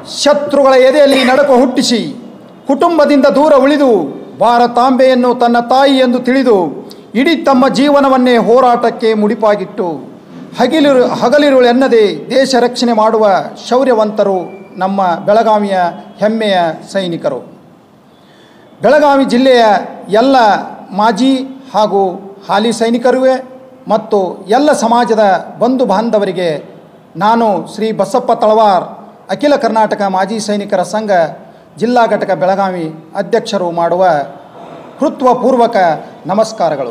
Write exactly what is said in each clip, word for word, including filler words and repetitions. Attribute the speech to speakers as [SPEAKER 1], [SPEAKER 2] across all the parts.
[SPEAKER 1] ಶತ್ರುಗಳ ಎದೆಯಲ್ಲಿ ನಡುಕ ಹುಟ್ಟಿಸಿ ಕುಟುಂಬದಿಂದ ದೂರ ಉಳಿದು ಭಾರತಾಂಬೆಯನ್ನು ತನ್ನ ತಾಯಿ ಎಂದು ತಿಳಿದು ಇಡೀ ತಮ್ಮ ಜೀವನವನ್ನೇ ಹೋರಾಟಕ್ಕೆ ಮುಡಿಪಾಗಿಟ್ಟು ಹಗಲಿರು ಹಗಲಿರುಳು ಎನ್ನದೆ ದೇಶ ರಕ್ಷಣೆ ಮಾಡುವ ಶೌರ್ಯವಂತರು ನಮ್ಮ ಬೆಳಗಾವಿಯ ಹೆಮ್ಮೆಯ ಸೈನಿಕರು. ಬೆಳಗಾವಿ ಜಿಲ್ಲೆಯ ಎಲ್ಲ ಮಾಜಿ ಹಾಗೂ ಹಾಲಿ ಸೈನಿಕರುವೆ ಮತ್ತು ಎಲ್ಲ ಸಮಾಜದ ಬಂಧು ಬಾಂಧವರಿಗೆ ನಾನು ಶ್ರೀ ಬಸಪ್ಪ ತಳವಾರ್ ಅಖಿಲ ಕರ್ನಾಟಕ ಮಾಜಿ ಸೈನಿಕರ ಸಂಘ ಜಿಲ್ಲಾ ಘಟಕ ಬೆಳಗಾವಿ ಅಧ್ಯಕ್ಷರು ಮಾಡುವ ಹೃತ್ವಪೂರ್ವಕ ನಮಸ್ಕಾರಗಳು.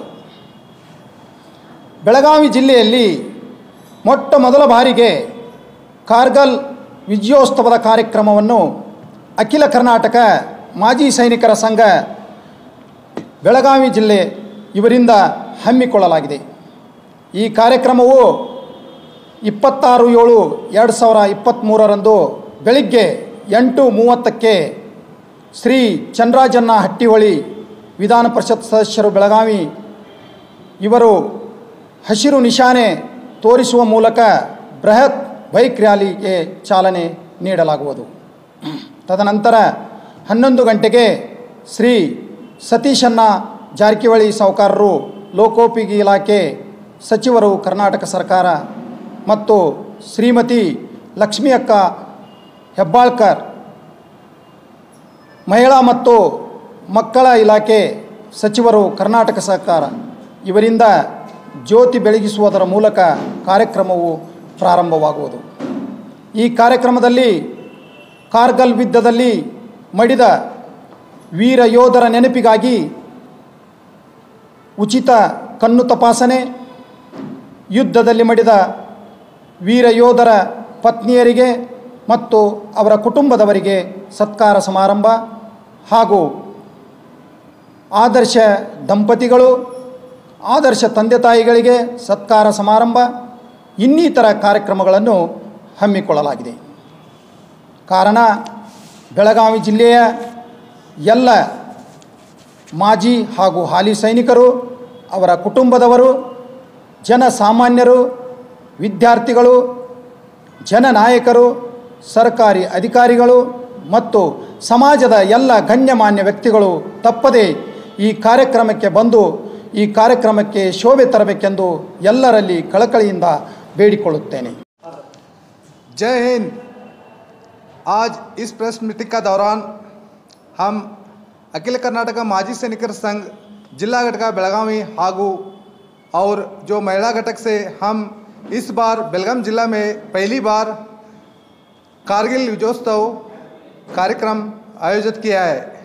[SPEAKER 1] ಬೆಳಗಾವಿ ಜಿಲ್ಲೆಯಲ್ಲಿ ಮೊಟ್ಟ ಮೊದಲ ಬಾರಿಗೆ ಕಾರ್ಗಲ್ ವಿಜಯೋತ್ಸವದ ಕಾರ್ಯಕ್ರಮವನ್ನು ಅಖಿಲ ಕರ್ನಾಟಕ ಮಾಜಿ ಸೈನಿಕರ ಸಂಘ ಬೆಳಗಾವಿ ಜಿಲ್ಲೆ ಇವರಿಂದ ಹಮ್ಮಿಕೊಳ್ಳಲಾಗಿದೆ. ಈ ಕಾರ್ಯಕ್ರಮವು ಇಪ್ಪತ್ತಾರು ಏಳು ಎರಡು ಸಾವಿರ ಇಪ್ಪತ್ತ್ಮೂರರಂದು ಬೆಳಿಗ್ಗೆ ಎಂಟು ಮೂವತ್ತಕ್ಕೆ ಶ್ರೀ ಚನ್ನರಾಜಣ್ಣ ಹಟ್ಟಿಹೊಳಿ ವಿಧಾನ ಪರಿಷತ್ ಸದಸ್ಯರು ಬೆಳಗಾವಿ ಇವರು ಹಸಿರು ನಿಶಾನೆ ತೋರಿಸುವ ಮೂಲಕ ಬೃಹತ್ ಬೈಕ್ ರ್ಯಾಲಿಗೆ ಚಾಲನೆ ನೀಡಲಾಗುವುದು. ತದನಂತರ ಹನ್ನೊಂದು ಗಂಟೆಗೆ ಶ್ರೀ ಸತೀಶಣ್ಣ ಜಾರಕಿಹೊಳಿ ಸಾಹುಕಾರರು ಲೋಕೋಪಯೋಗಿ ಇಲಾಖೆ ಸಚಿವರು ಕರ್ನಾಟಕ ಸರ್ಕಾರ ಮತ್ತು ಶ್ರೀಮತಿ ಲಕ್ಷ್ಮೀ ಅಕ್ಕ ಹೆಬ್ಬಾಳ್ಕರ್ ಮಹಿಳಾ ಮತ್ತು ಮಕ್ಕಳ ಇಲಾಖೆ ಸಚಿವರು ಕರ್ನಾಟಕ ಸರ್ಕಾರ ಇವರಿಂದ ಜ್ಯೋತಿ ಬೆಳಗಿಸುವುದರ ಮೂಲಕ ಕಾರ್ಯಕ್ರಮವು ಪ್ರಾರಂಭವಾಗುವುದು. ಈ ಕಾರ್ಯಕ್ರಮದಲ್ಲಿ ಕಾರ್ಗಲ್ ಯುದ್ಧದಲ್ಲಿ ಮಡಿದ ವೀರ ಯೋಧರ ನೆನಪಿಗಾಗಿ ಉಚಿತ ಕಣ್ಣು ತಪಾಸಣೆ, ಯುದ್ಧದಲ್ಲಿ ಮಡಿದ ವೀರ ಯೋಧರ ಪತ್ನಿಯರಿಗೆ ಮತ್ತು ಅವರ ಕುಟುಂಬದವರಿಗೆ ಸತ್ಕಾರ ಸಮಾರಂಭ ಹಾಗೂ ಆದರ್ಶ ದಂಪತಿಗಳು ಆದರ್ಶ ತಂದೆ ತಾಯಿಗಳಿಗೆ ಸತ್ಕಾರ ಸಮಾರಂಭ ಇನ್ನಿತರ ಕಾರ್ಯಕ್ರಮಗಳನ್ನು ಹಮ್ಮಿಕೊಳ್ಳಲಾಗಿದೆ. ಕಾರಣ ಬೆಳಗಾವಿ ಜಿಲ್ಲೆಯ ಎಲ್ಲ ಮಾಜಿ ಹಾಗೂ ಹಾಲಿ ಸೈನಿಕರು, ಅವರ ಕುಟುಂಬದವರು, ಜನಸಾಮಾನ್ಯರು, ವಿದ್ಯಾರ್ಥಿಗಳು, ಜನನಾಯಕರು, ಸರ್ಕಾರಿ ಅಧಿಕಾರಿಗಳು ಮತ್ತು ಸಮಾಜದ ಎಲ್ಲ ಗಣ್ಯಮಾನ್ಯ ವ್ಯಕ್ತಿಗಳು ತಪ್ಪದೇ ಈ ಕಾರ್ಯಕ್ರಮಕ್ಕೆ ಬಂದು ಈ ಕಾರ್ಯಕ್ರಮಕ್ಕೆ ಶೋಭೆ ತರಬೇಕೆಂದು ಎಲ್ಲರಲ್ಲಿ ಕಳಕಳಿಯಿಂದ ಬೇಡಿಕೊಳ್ಳುತ್ತೇನೆ.
[SPEAKER 2] जय हिंद। आज इस प्रेस मीटिंग का दौरान हम अखिल कर्नाटक माजी सैनिकर संघ जिला घटक बेलगावी ಹಾಗೂ और जो महिला घटक से हम इस बार बेलगाम जिला में पहली बार कारगिल विजयोत्सव कार्यक्रम आयोजित किया है।